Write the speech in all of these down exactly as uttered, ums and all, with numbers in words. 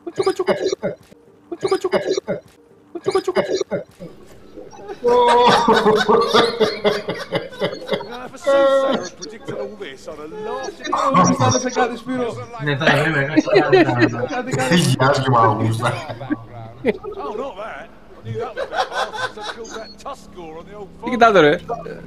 Αισθάνεσαι κάτι, Σπύρο? Ναι, θα είναι Κάτι, κάτι. Γιάζει μαγούστα. Τι κοιτάτε, ρε?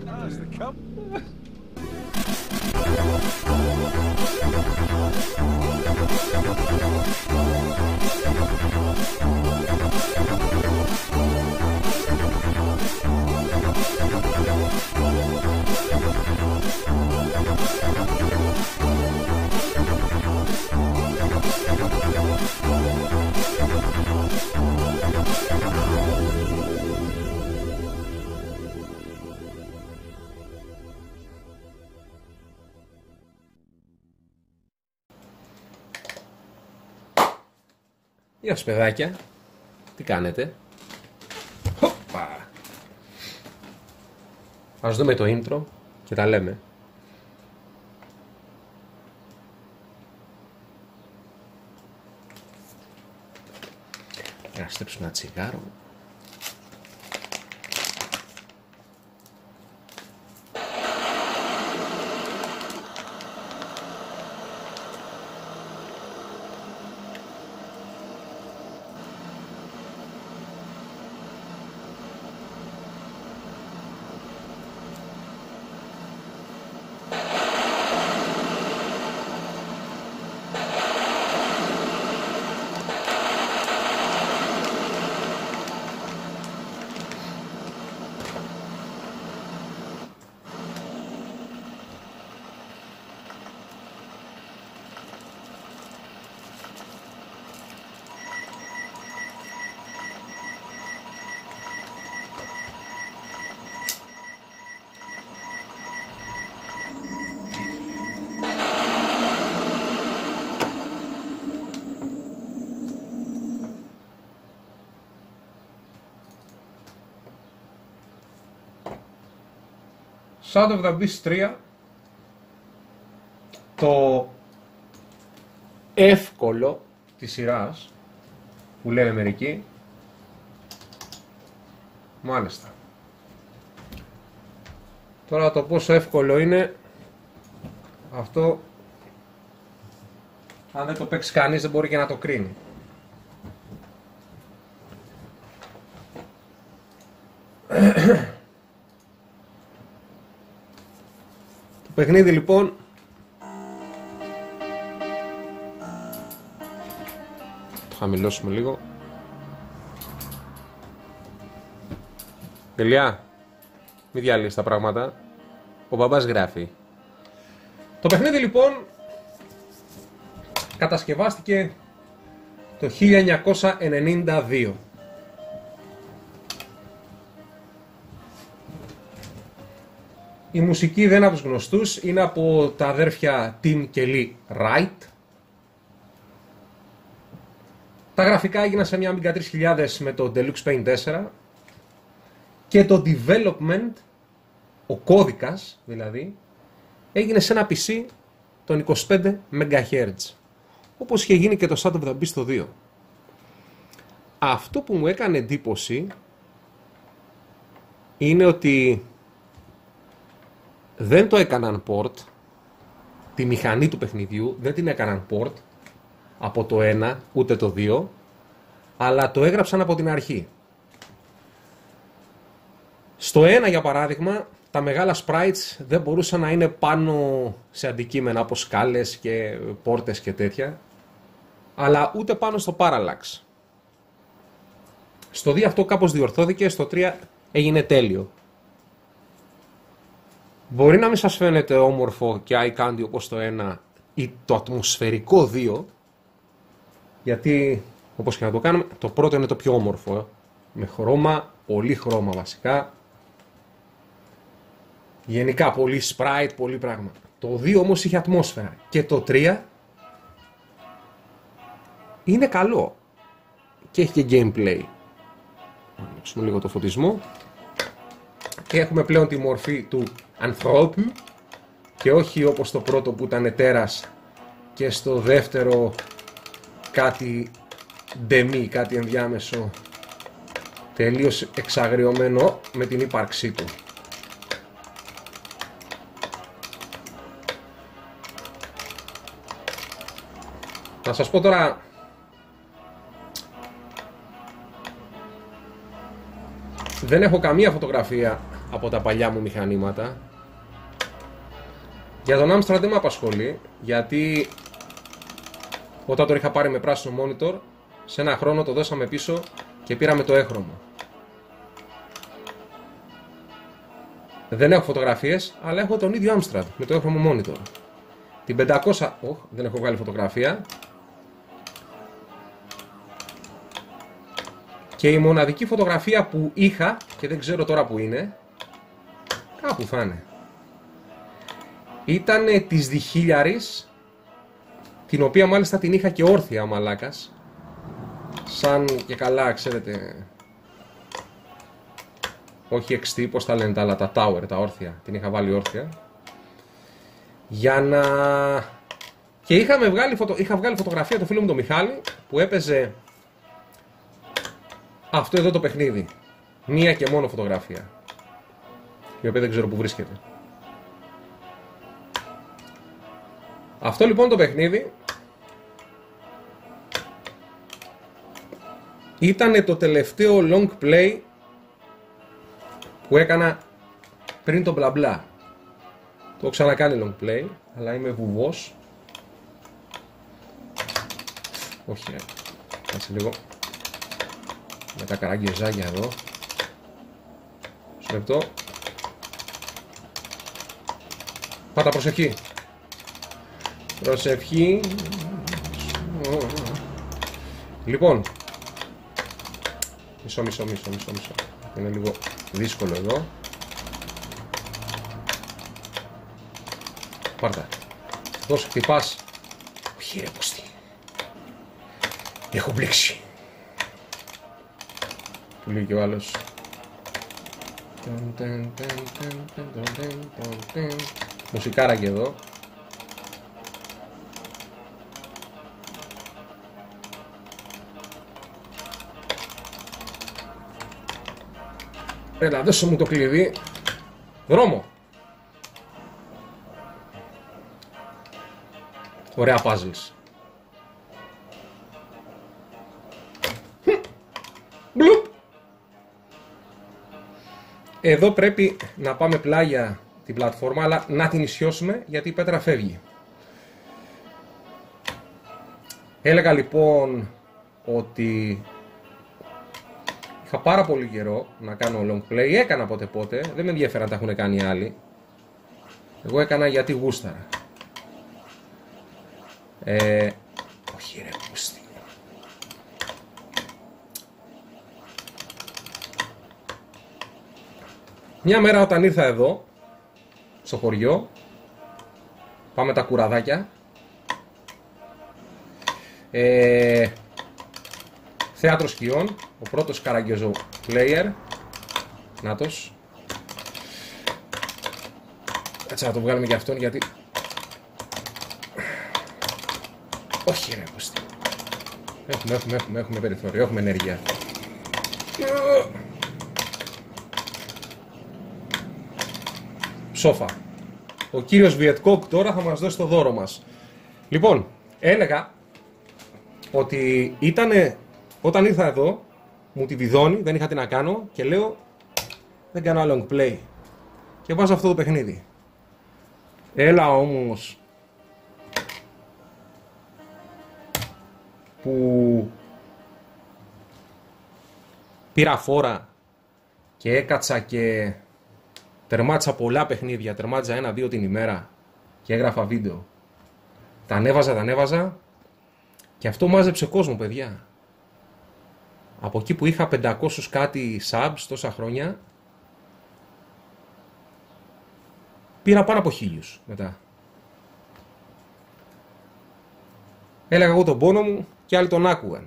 Γεια σας, παιδάκια. Τι κάνετε? Χοπα. Ας δούμε το intro και τα λέμε. Να στέψω ένα τσιγάρο. Sound of the Beast τρία, το εύκολο της σειράς που λένε μερικοί. Μάλιστα. Τώρα το πόσο εύκολο είναι αυτό, αν δεν το παίξει κανείς δεν μπορεί και να το κρίνει. Το παιχνίδι λοιπόν το χαμηλώσουμε λίγο. Τελειά, μη διαλύσεις τα πράγματα. Ο μπαμπάς γράφει. Το παιχνίδι λοιπόν κατασκευάστηκε το χίλια εννιακόσια ενενήντα δύο. Η μουσική δεν είναι από τους γνωστούς, είναι από τα αδέρφια Tim και Lee Wright. Τα γραφικά έγιναν σε μια Amiga τρεις χιλιάδες με το Deluxe Paint τέσσερα και το development, ο κώδικας δηλαδή, έγινε σε ένα πι σι των είκοσι πέντε μεγαχέρτζ, όπως είχε γίνει και το Sound of the Beast το δύο. Αυτό που μου έκανε εντύπωση είναι ότι δεν το έκαναν port, τη μηχανή του παιχνιδιού δεν την έκαναν port από το ένα ούτε το δύο, αλλά το έγραψαν από την αρχή. Στο ένα για παράδειγμα, τα μεγάλα sprites δεν μπορούσαν να είναι πάνω σε αντικείμενα όπως σκάλες και πόρτες και τέτοια, αλλά ούτε πάνω στο parallax. Στο δύο αυτό κάπως διορθώθηκε, στο τρία έγινε τέλειο. Μπορεί να μην σας φαίνεται όμορφο και eye candy όπως το ένα ή το ατμοσφαιρικό δύο, γιατί όπως και να το κάνουμε, το πρώτο είναι το πιο όμορφο, ε. με χρώμα, πολύ χρώμα βασικά, γενικά πολύ sprite, πολύ πράγμα. Το δύο όμως είχε ατμόσφαιρα και το τρία είναι καλό και έχει και gameplay. Να ανοίξουμε λίγο το φωτισμό και έχουμε πλέον τη μορφή του ανθρώπου και όχι όπως το πρώτο που ήταν τέρας και στο δεύτερο κάτι ντεμί, κάτι ενδιάμεσο, τελείως εξαγριωμένο με την ύπαρξή του. Να σας πω τώρα, δεν έχω καμία φωτογραφία από τα παλιά μου μηχανήματα. Για τον Amstrad δεν με απασχολεί, γιατί όταν το είχα πάρει με πράσινο monitor, σε ένα χρόνο το δώσαμε πίσω και πήραμε το έχρωμο. Δεν έχω φωτογραφίες, αλλά έχω τον ίδιο Amstrad με το έχρωμο monitor. Την πεντακόσια, oh, δεν έχω βγάλει φωτογραφία. Και η μοναδική φωτογραφία που είχα, και δεν ξέρω τώρα που είναι, κάπου θα είναι, ήταν της διχίλιαρης, την οποία μάλιστα την είχα και όρθια ο μαλάκας, σαν και καλά, ξέρετε, όχι εξ τι, πώς τα λένε τα άλλα, τα tower, τα όρθια, την είχα βάλει όρθια, για να... Και είχαμε βγάλει φωτο... είχα βγάλει φωτογραφία του φίλου μου τον Μιχάλη, που έπαιζε αυτό εδώ το παιχνίδι, μία και μόνο φωτογραφία, η οποία δεν ξέρω που βρίσκεται. Αυτό λοιπόν το παιχνίδι ήταν το τελευταίο long play που έκανα πριν το μπλα μπλα. Το έχω ξανακάνει long play, αλλά είμαι βουβός. Όχι, ε. Κάτσε λίγο. Με τα καραγκιόζάκια εδώ. Στο λεπτό. Πάτα προσοχή. Προσευχή. Λοιπόν. Μισό, μισό, μισό, μισό, μισό. Είναι λίγο δύσκολο εδώ. Πάρτα. Δώσε, χτυπάς. Όχι ρε Κωστή. Έχω μπλέξει. Που λέει και ο άλλος. Μουσικάρα και εδώ. Έλα, δώσε μου το κλειδί. Δρόμο. Ωραία puzzles. Μπλουπ. Εδώ πρέπει να πάμε πλάγια την πλατφόρμα, αλλά να την ισιώσουμε γιατί η πέτρα φεύγει. Έλεγα λοιπόν ότι είχα πάρα πολύ καιρό να κάνω long play, έκανα πότε πότε, δεν με ενδιαφέρει αν τα έχουν κάνει άλλοι. Εγώ έκανα γιατί γούσταρα. Ε, όχι ρε γούστη. Μια μέρα όταν ήρθα εδώ, στο χωριό, πάμε τα κουραδάκια, ε, θέατρο σκιών, ο πρώτος καραγκιόζο player, νάτος. Έτσι να το βγάλουμε και αυτόν γιατί... Όχι ρε Κωστή. Έχουμε, έχουμε, έχουμε, έχουμε περιθώριο, έχουμε ενέργεια. Σόφα. Ο κύριος Βιετκόκ τώρα θα μας δώσει το δώρο μας. Λοιπόν, έλεγα ότι ήτανε, όταν ήρθα εδώ, μου τη βιδώνει, δεν είχα τι να κάνω και λέω δεν κάνω long play. Και βάζω αυτό το παιχνίδι. Έλα όμως που πήρα φόρα και έκατσα και τερμάτισα πολλά παιχνίδια, τερμάτιζα ένα-δύο την ημέρα και έγραφα βίντεο. Τα ανέβαζα, τα ανέβαζα και αυτό μάζεψε κόσμο, παιδιά. Από εκεί που είχα πεντακόσιους κάτι subs τόσα χρόνια, πήρα πάνω από χίλιους μετά. Έλεγα εγώ τον πόνο μου και άλλοι τον άκουγαν.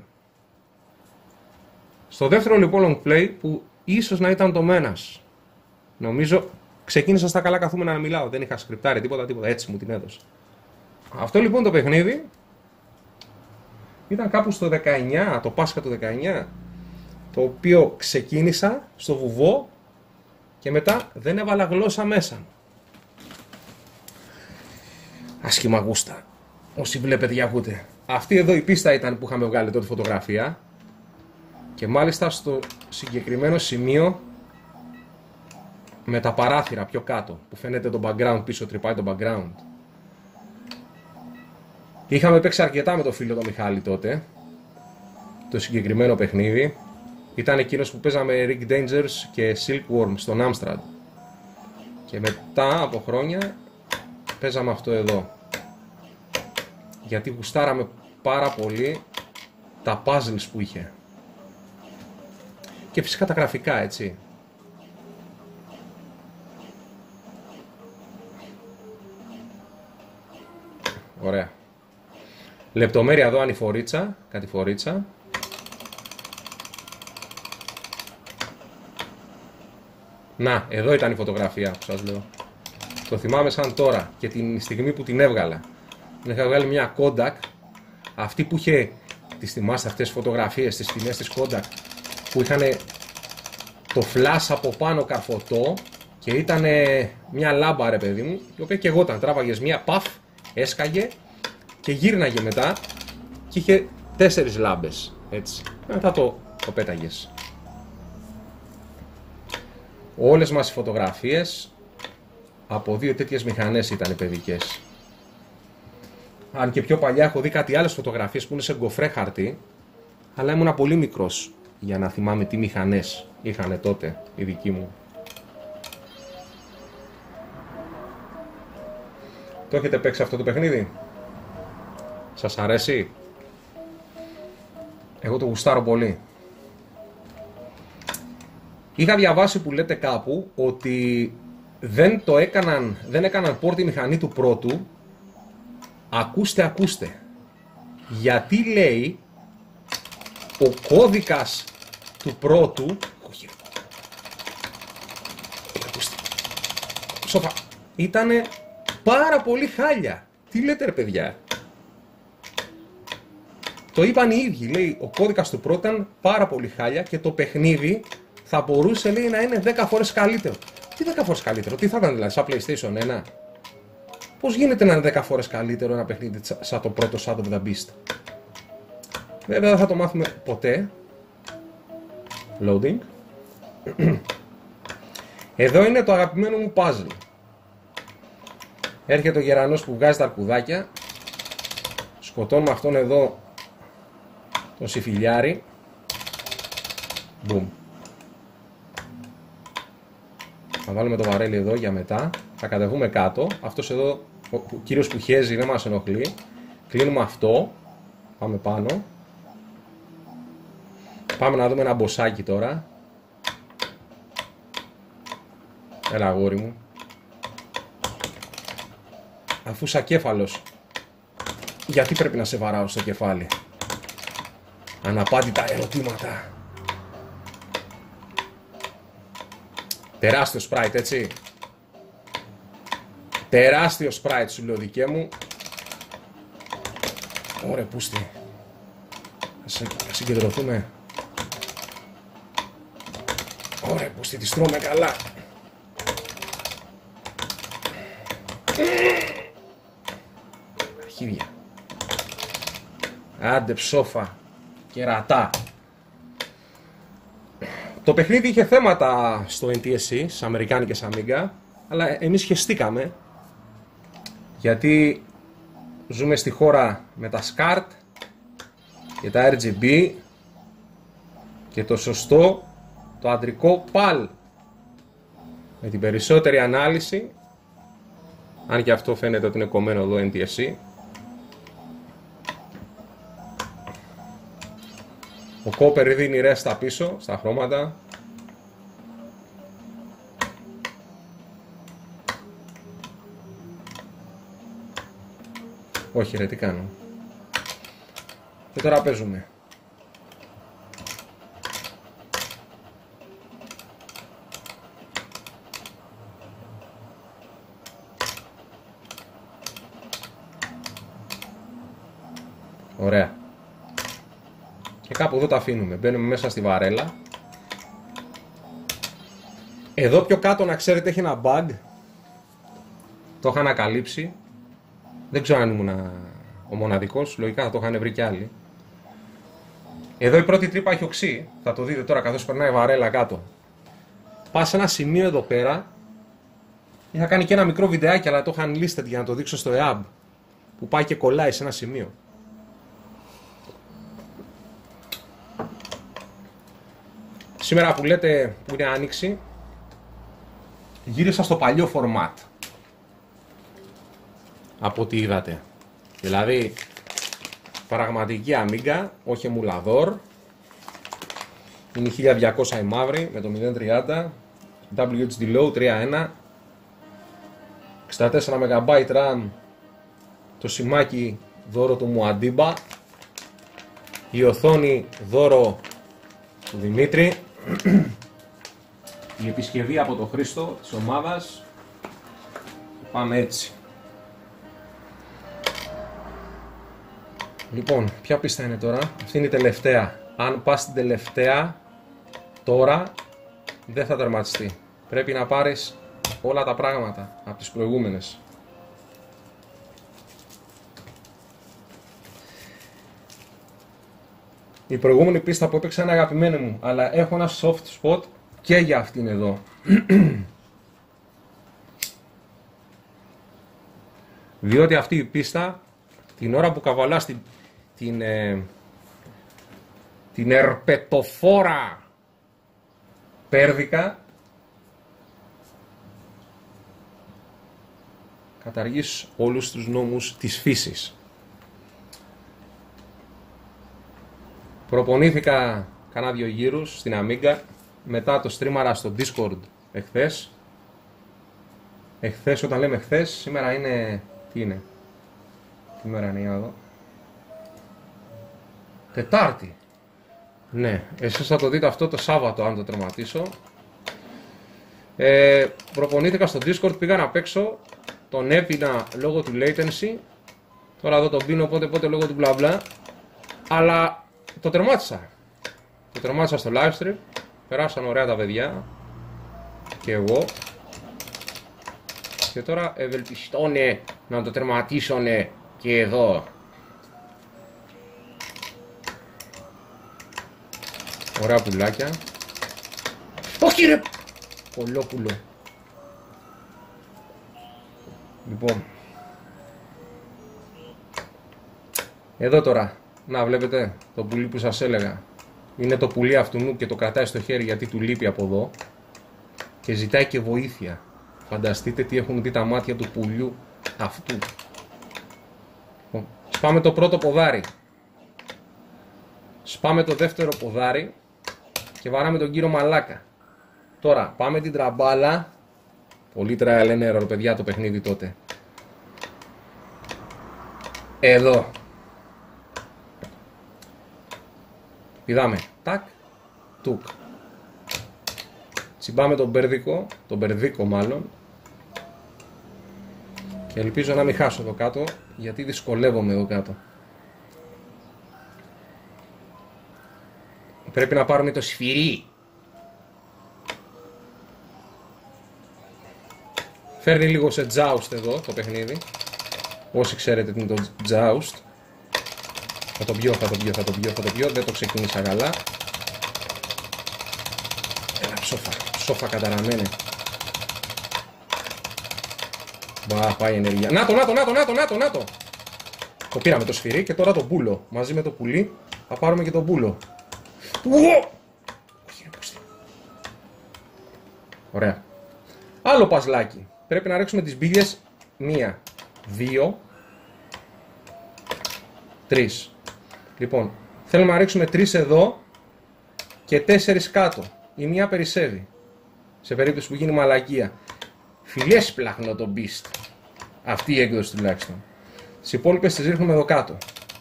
Στο δεύτερο λοιπόν long play που ίσως να ήταν το Μένας, νομίζω ξεκίνησα στα καλά καθούμενα να μιλάω, δεν είχα σκριπτάρει τίποτα, τίποτα, έτσι μου την έδωσε. Αυτό λοιπόν το παιχνίδι Ήταν κάπου στο δεκαεννιά, το Πάσχα του δεκαεννιά, το οποίο ξεκίνησα στο βουβό και μετά δεν έβαλα γλώσσα μέσα. Άσχημα γούστα. Όσοι βλέπετε για ακούτε. Αυτή εδώ η πίστα ήταν που είχαμε βγάλει τότε φωτογραφία και μάλιστα στο συγκεκριμένο σημείο με τα παράθυρα πιο κάτω που φαίνεται το background πίσω, τρυπάει το background. Είχαμε παίξει αρκετά με το φίλο τον Μιχάλη τότε το συγκεκριμένο παιχνίδι. Ήταν εκείνος που παίζαμε Rick Dangers και Silkworm στον Amstrad και μετά από χρόνια παίζαμε αυτό εδώ γιατί γουστάραμε πάρα πολύ τα puzzles που είχε και φυσικά τα γραφικά, έτσι. Ωραία. Λεπτομέρεια εδώ ανηφορίτσα, κατηφορίτσα. Να, εδώ ήταν η φωτογραφία που σας λέω. Το θυμάμαι σαν τώρα και την στιγμή που την έβγαλα. Την είχα βγάλει μια Kodak, αυτή που είχε, τις θυμάστε αυτές τις φωτογραφίες, τις σκηνές της Kodak, που είχαν το flash από πάνω καρφωτό και ήταν μια λάμπα, ρε παιδί μου, η οποία και εγώ όταν τράβαγες μια παφ, έσκαγε και γύρναγε μετά και είχε τέσσερις λάμπες, έτσι. Μετά το, το πέταγες. Όλες μας οι φωτογραφίες από δύο τέτοιες μηχανές ήταν οι παιδικές. Αν και πιο παλιά έχω δει κάτι άλλες φωτογραφίες που είναι σε γκοφρέ χαρτί, αλλά ήμουνα πολύ μικρός για να θυμάμαι τι μηχανές είχαν τότε οι δικοί μου. Το έχετε παίξει αυτό το παιχνίδι? Σας αρέσει? Εγώ το γουστάρω πολύ. Είχα διαβάσει που λέτε κάπου ότι δεν το έκαναν, δεν έκαναν πόρτη μηχανή του πρώτου. Ακούστε, ακούστε. Γιατί λέει ο κώδικας του πρώτου, όχι, ακούστε, σοφα, ήτανε πάρα πολύ χάλια. Τι λέτε ρε παιδιά? Το είπαν οι ίδιοι, λέει ο κώδικας του πρώτου ήταν πάρα πολύ χάλια και το παιχνίδι θα μπορούσε, λέει, να είναι δέκα φορές καλύτερο. Τι δέκα φορές καλύτερο, τι θα ήταν δηλαδή, σαν PlayStation ένα? Πώς γίνεται να είναι δέκα φορές καλύτερο ένα παιχνίδι σαν το πρώτο Shadow of the Beast? Βέβαια δεν θα το μάθουμε ποτέ. Loading. Εδώ είναι το αγαπημένο μου puzzle. Έρχεται ο γερανός που βγάζει τα αρκουδάκια. Σκοτώνουμε αυτόν εδώ τον συμφιλιάρη. Boom. Θα βάλουμε το βαρέλι εδώ για μετά. Θα κατεβούμε κάτω. Αυτός εδώ, ο κύριος που χέζει, δεν μας ενοχλεί. Κλείνουμε αυτό. Πάμε πάνω. Πάμε να δούμε ένα μποσάκι τώρα. Έλα αγόρι μου. Αφού είσαι ακέφαλος, γιατί πρέπει να σε βαράω στο κεφάλι? Αναπάντητα ερωτήματα. Τεράστιο sprite, έτσι. Τεράστιο sprite σου λέω, δικέ μου. Ωραία πούστη. Ας συγκεντρωθούμε. Ωραία πούστη, τη τρώμε καλά. Αρχίδια. Άντε ψόφα. Κερατά. Το παιχνίδι είχε θέματα στο εν τι ες σι, στις αμερικάνικες Amiga, αλλά εμείς χεστήκαμε γιατί ζούμε στη χώρα με τα σκάρτ και τα αρ τζι μπι και το σωστό, το αντρικό παλ, με την περισσότερη ανάλυση, αν και αυτό φαίνεται ότι είναι κομμένο εδώ εν τι ες σι. Ο κόπερ δίνει ρέστα πίσω, στα χρώματα. Όχι ρε, τι κάνω. Και τώρα παίζουμε. Ωραία. κάπου εδώ τα αφήνουμε. Μπαίνουμε μέσα στη βαρέλα. Εδώ πιο κάτω να ξέρετε έχει ένα bug. Το είχα ανακαλύψει. Δεν ξέρω αν ήμουν ο μοναδικός. Λογικά θα το είχαν βρει κι άλλοι. Εδώ η πρώτη τρύπα έχει οξύ. Θα το δείτε τώρα καθώς περνάει η βαρέλα κάτω. Πας σε ένα σημείο εδώ πέρα. Είχα κάνει και ένα μικρό βιντεάκι, αλλά το είχα unlisted για να το δείξω στο ι έι μπι. Που πάει και κολλάει σε ένα σημείο. Σήμερα που λέτε που είναι άνοιξη, γύρισα στο παλιό format. Από ό,τι είδατε. Δηλαδή, πραγματική Amiga, όχι εμουλαδόρ. Είναι χίλια διακόσια η μαύρη με το μηδέν τριάντα. ντάμπλιου έιτς ντι Low τρία ένα. εξήντα τέσσερα μεγαμπάιτ RAM. Το σημάκι δώρο του Muad'Dib. Η οθόνη δώρο του Δημήτρη. Η επισκευή από τον Χρήστο της ομάδας. Πάμε έτσι. Λοιπόν, ποια πίστα είναι τώρα? Αυτή είναι η τελευταία. Αν πας στην τελευταία τώρα δεν θα τερματιστεί. Πρέπει να πάρεις όλα τα πράγματα από τις προηγούμενες. Η προηγούμενη πίστα που έπαιξα είναι αγαπημένη μου, αλλά έχω ένα soft spot και για αυτήν εδώ. Διότι αυτή η πίστα την ώρα που καβαλάς την, την, ε, την ερπετοφόρα πέρδικα, καταργείς όλους τους νόμους της φύσης. Προπονήθηκα κάνα δυο γύρους στην Amiga, μετά το streamαρα στο Discord εχθές. Εχθές, όταν λέμε εχθές, σήμερα είναι, τι είναι, τι μέρα είναι, για να δω. Τετάρτη. Ναι, εσείς θα το δείτε αυτό το Σάββατο αν το τερματίσω. Ε, προπονήθηκα στο Discord, πήγα να παίξω, τον έπινα λόγω του latency. Τώρα εδώ τον πίνω πότε πότε λόγω του μπλα μπλα. Αλλά το τερμάτισα. Το τερμάτισα στο live stream. Περάσαν ωραία τα παιδιά. Και εγώ. Και τώρα ευελπιστώνε να το τερματίσουνε και εδώ. Ωραία πουλάκια. Όχι ρε! Κολόπουλο. Λοιπόν. Εδώ τώρα. Να βλέπετε το πουλί που σας έλεγα. Είναι το πουλί αυτού και το κρατάει στο χέρι γιατί του λείπει από εδώ. Και ζητάει και βοήθεια. Φανταστείτε τι έχουν δει τα μάτια του πουλιού αυτού. Λοιπόν, σπάμε το πρώτο ποδάρι. Σπάμε το δεύτερο ποδάρι. Και βαράμε τον κύριο μαλάκα. Τώρα πάμε την τραμπάλα. Πολύ trial and error παιδιά το παιχνίδι τότε. Εδώ. Πηδάμε. Τακ. Τουκ. Τσιμπάμε τον μπερδίκο. Τον μπερδίκο μάλλον. Και ελπίζω να μην χάσω εδώ κάτω. Γιατί δυσκολεύομαι εδώ κάτω. Πρέπει να πάρουμε το σφυρί. Φέρνει λίγο σε joust εδώ το παιχνίδι. Όσοι ξέρετε τι είναι το joust. Θα το πιω, θα το πιω, θα το πιω, θα το πιω. Δεν το ξεκίνησα καλά. Έλα ψόφα, ψόφα καταραμένε. Μπα, πάει η ενέργεια. Να το, να το, να το, να το, να το, να το. Το πήραμε το σφυρί και τώρα το πούλο. Μαζί με το πουλί θα πάρουμε και το πούλο. Ωραία. Άλλο παζλάκι. Πρέπει να ρίξουμε τις μπίλιες. Μία, δύο, τρεις. Λοιπόν, θέλουμε να ρίξουμε τρεις εδώ και τέσσερις κάτω. Η μία περισσεύει. Σε περίπτωση που γίνει μαλακία. Φιλιές πλάχνω το beast. Αυτή η έκδοση τουλάχιστον. Τις υπόλοιπες τις ρίχνουμε εδώ κάτω.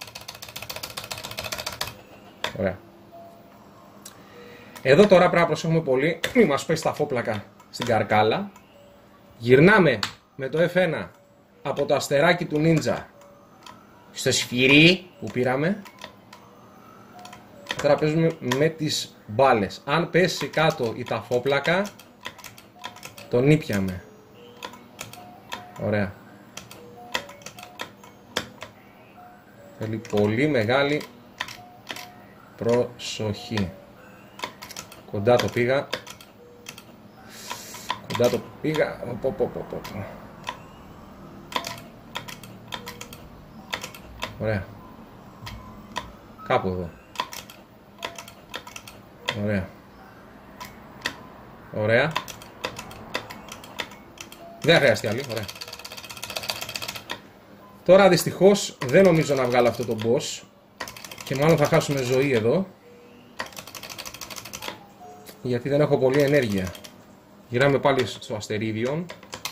Ωραία. Εδώ τώρα πρέπει να προσέχουμε πολύ. Μην μας πέσει τα φόπλακα στην καρκάλα. Γυρνάμε με το εφ ένα από το αστεράκι του Ninja στο σφυρί που πήραμε. Τώρα παίζουμε με τις μπάλες. Αν πέσει κάτω η ταφόπλακα, τον ήπιαμε. Ωραία. Θέλει πολύ μεγάλη προσοχή. Κοντά το πήγα. Κοντά το πήγα. Πω, πω, πω, πω. Ωραία. Κάπου εδώ. Ωραία. Ωραία. Δεν χρειαστεί άλλη. Ωραία. Τώρα δυστυχώς δεν νομίζω να βγάλω αυτό το boss. Και μάλλον θα χάσουμε ζωή εδώ. Γιατί δεν έχω πολλή ενέργεια. Γυράμε πάλι στο αστερίδιον.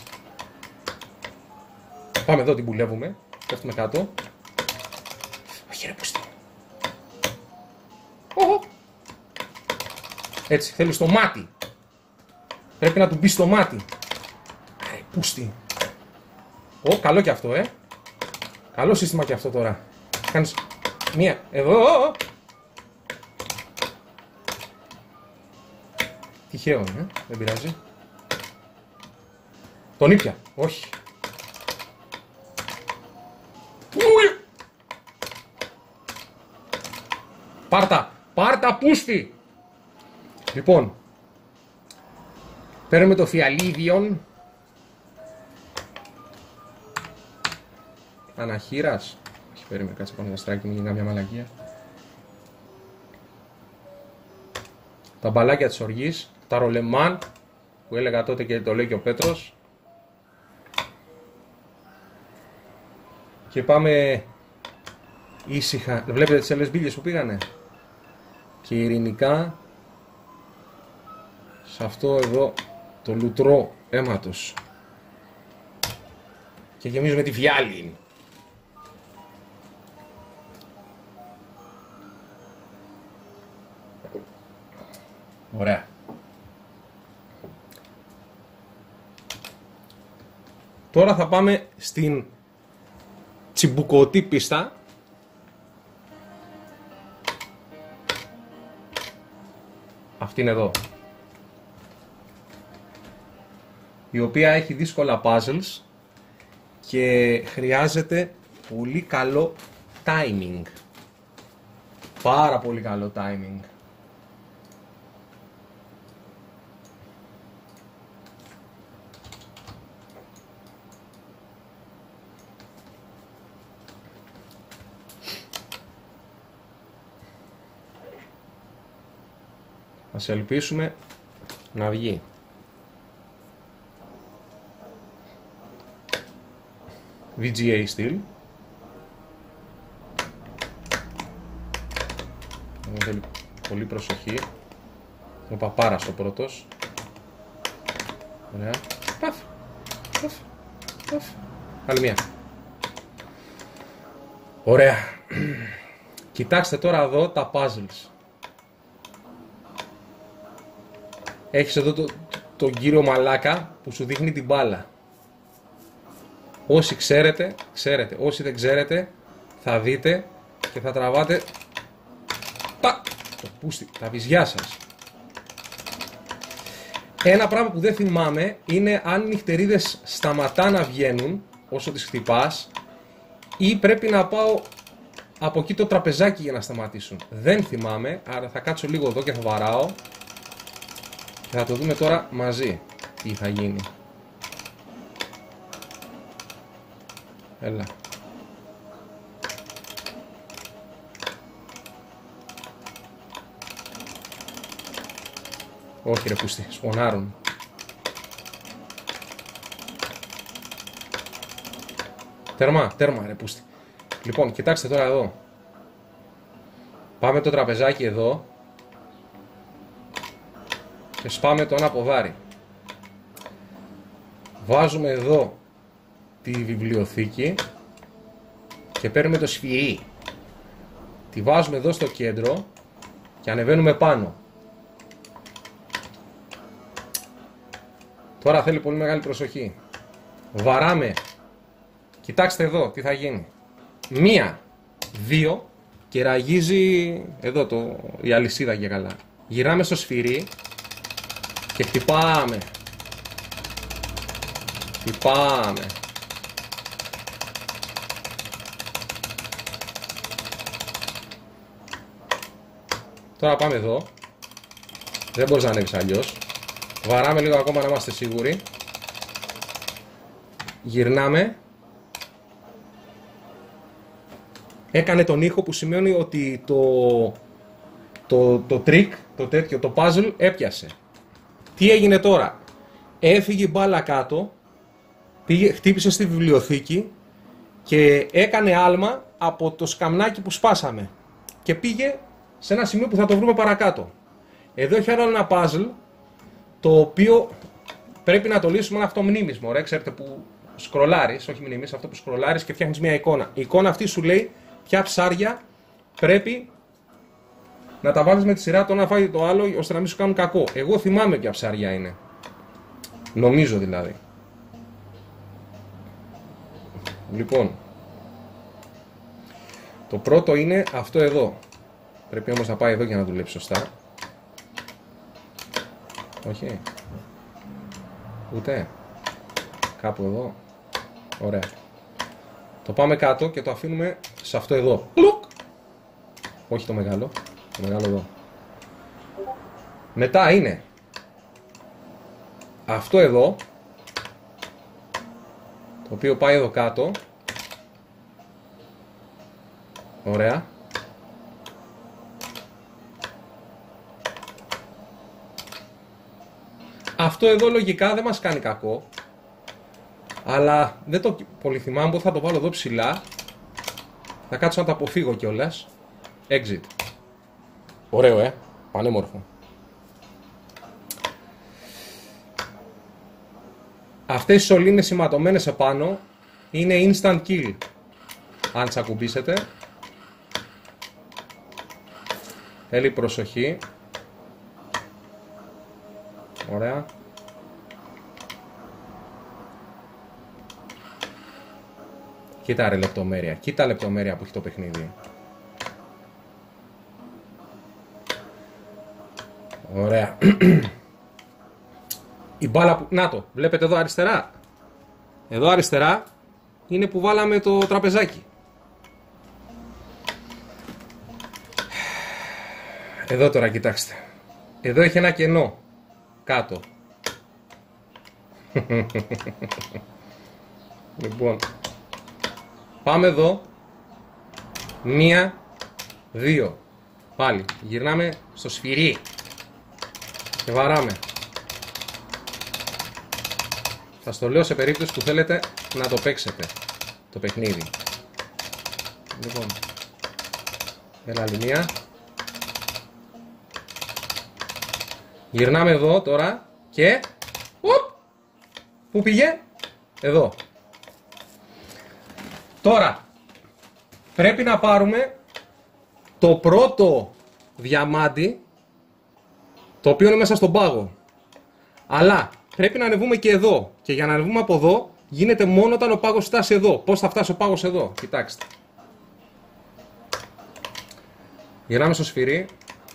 Πάμε εδώ, την πουλεύουμε. Πέφτουμε κάτω. Όχι ρε πούστη. Oh. Έτσι, θέλει στο μάτι. Πρέπει να του μπει στο μάτι. Ρε πούστη. Ω, καλό και αυτό, ε. Καλό σύστημα και αυτό τώρα. Κάνεις μία, εδώ. Τυχαίο, ε. Δεν πειράζει. Τον ήπια. Όχι. Πάρτα. Πάρτα πούστη. Λοιπόν. Παίρνουμε το φιαλίδιον. Αναχείρας. Όχι, περίμενε, κάτσε πάνω να στράκι, μην γίνει καμιά μαλακία. Τα μπαλάκια της οργής. Τα ρολεμάν που έλεγα τότε και το λέει και ο Πέτρος. Και πάμε ήσυχα. Βλέπετε τις άλλες μπίλιες που πήγανε. Και ειρηνικά σε αυτό εδώ το λουτρό αίματος. Και γεμίζουμε τη φιάλη. Ωραία. Τώρα θα πάμε στην τσιμπουκωτή πίστα. Αυτήν εδώ. Η οποία έχει δύσκολα puzzles και χρειάζεται πολύ καλό timing. Πάρα πολύ καλό timing. Ας ελπίσουμε να βγει. βι τζι έι στυλ. Θέλει πολύ προσοχή. Ο παπάρας ο πρώτος. Ωραία. Παφ. Παφ. Παφ. Άλλη μία. Ωραία. Κοιτάξτε τώρα εδώ τα puzzles. Έχεις εδώ το, το, τον κύριο μαλάκα που σου δείχνει την μπάλα. Όσοι ξέρετε, ξέρετε. Όσοι δεν ξέρετε, θα δείτε και θα τραβάτε τα, το πούστη, τα βυζιά σας. Ένα πράγμα που δεν θυμάμαι είναι αν οι νυχτερίδες σταματά να βγαίνουν όσο τις χτυπάς ή πρέπει να πάω από εκεί το τραπεζάκι για να σταματήσουν. Δεν θυμάμαι, άρα θα κάτσω λίγο εδώ και θα βαράω. Και θα το δούμε τώρα μαζί τι θα γίνει. Έλα. Όχι ρε πούστη, σπονάρουν. Τέρμα, τέρμα ρε πούστη. Λοιπόν, κοιτάξτε τώρα εδώ. Πάμε το τραπεζάκι εδώ. Και σπάμε το ένα ποδάρι. Βάζουμε εδώ τη βιβλιοθήκη και παίρνουμε το σφυρί. Τη βάζουμε εδώ στο κέντρο και ανεβαίνουμε πάνω. Τώρα θέλει πολύ μεγάλη προσοχή. Βαράμε. Κοιτάξτε εδώ τι θα γίνει. Μία, δύο και ραγίζει εδώ το, η αλυσίδα και καλά. Γυρνάμε στο σφυρί και χτυπάμε. Χτυπάμε. Τώρα πάμε εδώ. Δεν μπορείς να ανέβεις αλλιώς. Βαράμε λίγο ακόμα να είμαστε σίγουροι. Γυρνάμε. Έκανε τον ήχο που σημαίνει ότι το, το, το trick, το τέτοιο, το puzzle έπιασε. Τι έγινε τώρα? Έφυγε η μπάλα κάτω, πήγε, χτύπησε στη βιβλιοθήκη και έκανε άλμα από το σκαμνάκι που σπάσαμε. Και πήγε σε ένα σημείο που θα το βρούμε παρακάτω. Εδώ έχει άλλο ένα puzzle, το οποίο πρέπει να το λύσουμε ένα αυτομνήμισμο. Ρε, ξέρετε που σκρολάρεις, όχι μνήμης, αυτό που σκρολάρεις και φτιάχνεις μια εικόνα. Η εικόνα αυτή σου λέει ποια ψάρια πρέπει να τα βάλεις με τη σειρά το ένα φάει το άλλο, ώστε να μην σου κάνουν κακό. Εγώ θυμάμαι ποια ψάρια είναι. Νομίζω δηλαδή. Λοιπόν, το πρώτο είναι αυτό εδώ. Πρέπει όμως να πάει εδώ για να δουλέψει σωστά. Όχι. Ούτε. Κάπου εδώ. Ωραία. Το πάμε κάτω και το αφήνουμε σε αυτό εδώ. Πλουκ. Όχι το μεγάλο. Το μεγάλο εδώ. Μετά είναι αυτό εδώ, το οποίο πάει εδώ κάτω. Ωραία. Αυτό εδώ λογικά δεν μας κάνει κακό, αλλά δεν το πολύ θυμάμαι, οπότε θα το βάλω εδώ ψηλά. Θα κάτσω να το αποφύγω κιόλας. Exit. Ωραίο, ε. Πανέμορφο. Αυτές οι σωλήνες σηματωμένες επάνω είναι instant kill. Αν τις ακουμπήσετε. Θέλει προσοχή. Ωραία. Κοίτα ρε λεπτομέρεια. Κοίτα λεπτομέρεια που έχει το παιχνίδι. Ωραία. Η μπάλα που... Να το, βλέπετε εδώ αριστερά. Εδώ αριστερά είναι που βάλαμε το τραπεζάκι. Εδώ τώρα κοιτάξτε. Εδώ έχει ένα κενό. Κάτω. Λοιπόν. Πάμε εδώ. Μία. Δύο. Πάλι. Γυρνάμε στο σφυρί. Και βαράμε. Θα στο λέω σε περίπτωση που θέλετε να το παίξετε το παιχνίδι. Λοιπόν. Έλα άλλη μία. Γυρνάμε εδώ τώρα και... Οπ! Πού πήγε? Εδώ. Τώρα πρέπει να πάρουμε το πρώτο διαμάντι, το οποίο είναι μέσα στον πάγο. Αλλά πρέπει να ανεβούμε και εδώ. Και για να ανεβούμε από εδώ γίνεται μόνο όταν ο πάγος φτάσει εδώ. Πώς θα φτάσει ο πάγος εδώ? Κοιτάξτε. Γυρνάμε στο σφυρί.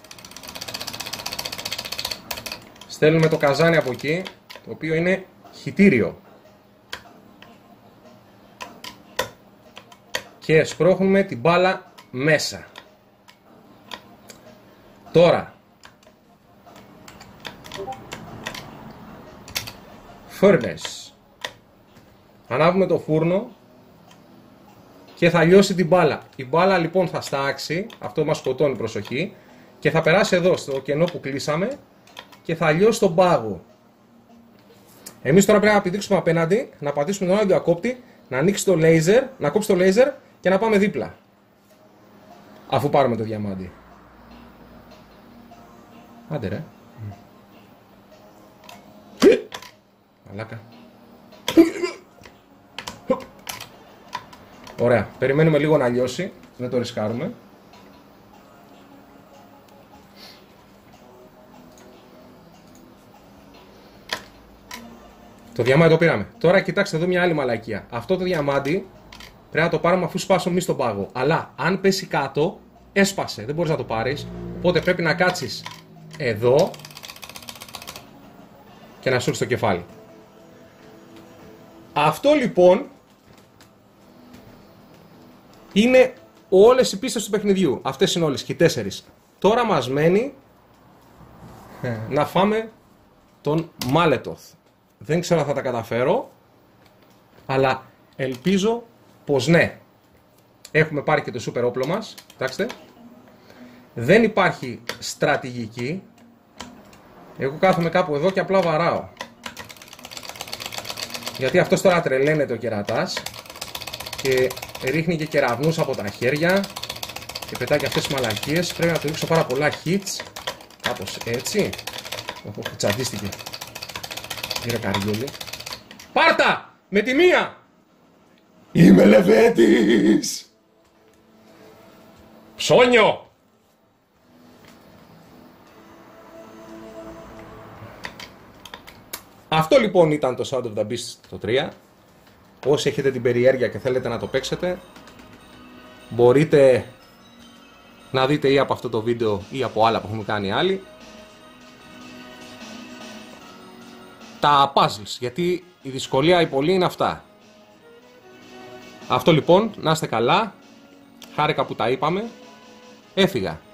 Στέλνουμε το καζάνι από εκεί, το οποίο είναι χυτήριο. Και σπρώχνουμε την μπάλα μέσα. Τώρα. Furnace. Ανάβουμε το φούρνο και θα λιώσει την μπάλα. Η μπάλα λοιπόν θα στάξει, αυτό μας σκοτώνει, προσοχή, και θα περάσει εδώ στο κενό που κλείσαμε και θα λιώσει τον πάγο. Εμείς τώρα πρέπει να πηδήξουμε απέναντι, να πατήσουμε τον άλλο διακόπτη, να ανοίξει το λέιζερ, να κόψει το λέιζερ και να πάμε δίπλα. Αφού πάρουμε το διαμάντι. Άντε ρε. Μαλάκα. Ωραία. Περιμένουμε λίγο να λιώσει. Δεν το ρισκάρουμε. Το διαμάντι το πήραμε. Τώρα κοιτάξτε εδώ μια άλλη μαλακία. Αυτό το διαμάντι πρέπει να το πάρουμε αφού σπάσουμε εμείς τον πάγο. Αλλά αν πέσει κάτω, έσπασε, δεν μπορείς να το πάρεις, οπότε πρέπει να κάτσεις εδώ και να σούρεις το κεφάλι. Αυτό λοιπόν είναι όλες οι πίστες του παιχνιδιού. Αυτές είναι όλες και οι τέσσερις. Τώρα μας μένει να φάμε τον Μάλετοθ. Δεν ξέρω αν θα τα καταφέρω, αλλά ελπίζω πως ναι. Έχουμε πάρει και το σούπερ όπλο μας. Κοιτάξτε. Δεν υπάρχει στρατηγική. Εγώ κάθομαι κάπου εδώ και απλά βαράω. Γιατί αυτός τώρα τρελαίνεται ο κερατάς και ρίχνει και κεραυνούς από τα χέρια και πετάει και αυτές τις μαλακίες. Πρέπει να του ρίξω πάρα πολλά hits. Κάπως έτσι. Οχ, τσαντίστηκε. Κύριε Καριόλη. Πάρτα! Με τη μία! Είμαι Λεβέντης! Ψώνιο! Αυτό λοιπόν ήταν το Sound of the Beast το τρία. Όσοι έχετε την περιέργεια και θέλετε να το παίξετε, μπορείτε να δείτε ή από αυτό το βίντεο ή από άλλα που έχουμε κάνει άλλοι τα puzzles, γιατί η δυσκολία η πολλή είναι αυτά. Αυτό λοιπόν, να είστε καλά, χάρηκα που τα είπαμε, έφυγα.